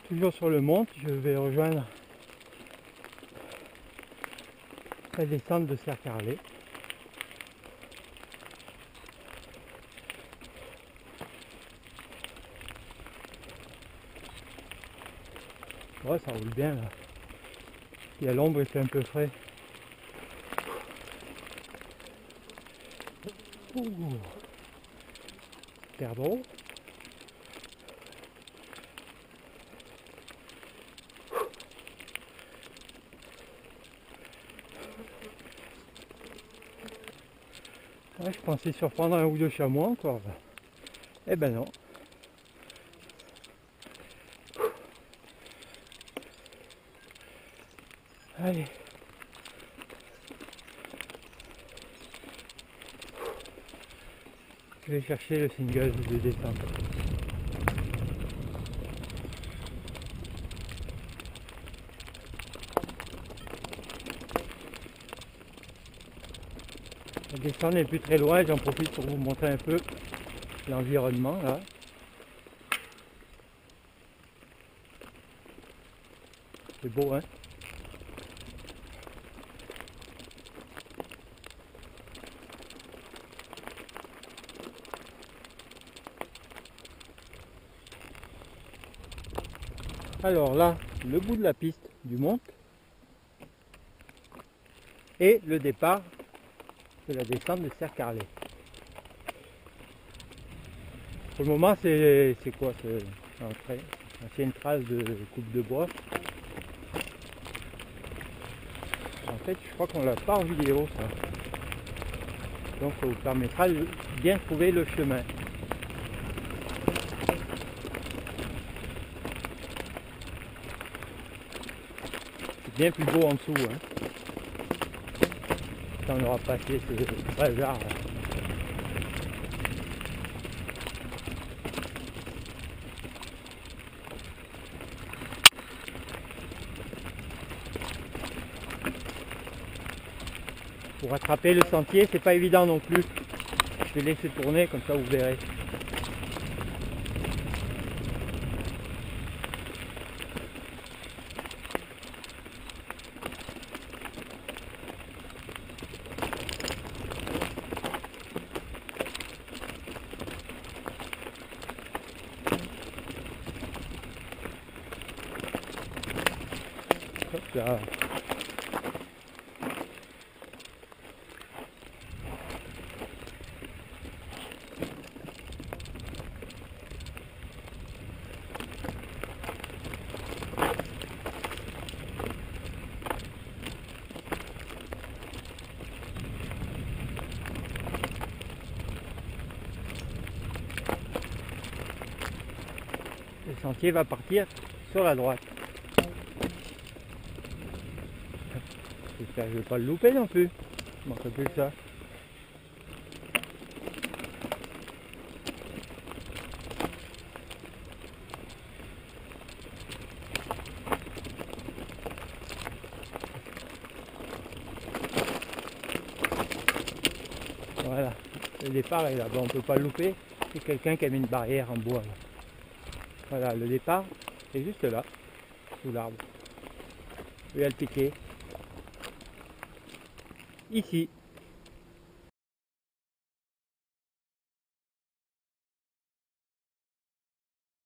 Toujours sur le mont, je vais rejoindre la descente de Serre-Carlet. Ouais, ça roule bien là. Il y a l'ombre et c'est un peu frais. Ouh. Perdreau. Ouais, je pensais surprendre un ou deux chamois encore. Eh ben non. Allez. Je vais chercher le single de descente. La descente n'est plus très loin, j'en profite pour vous montrer un peu l'environnement là. C'est beau, hein? Alors là, le bout de la piste du mont et le départ de la descente de Serre-Carlet. Pour le moment, c'est quoi? C'est une ancienne trace de coupe de bois. En fait, je crois qu'on l'a pas en vidéo, ça. Donc, ça vous permettra de bien trouver le chemin. C'est bien plus beau en dessous, hein. Quand on aura passé ce bazar. Pour rattraper le sentier, c'est pas évident non plus. Je vais laisser tourner, comme ça vous verrez. Hop là. Le sentier va partir sur la droite. J'espère que je ne vais pas le louper non plus. Il manque plus que ça. Voilà, le départ est là, bon, on ne peut pas le louper, c'est quelqu'un qui a mis une barrière en bois. Là. Voilà, le départ est juste là, sous l'arbre. Il y a le piquet. Ici.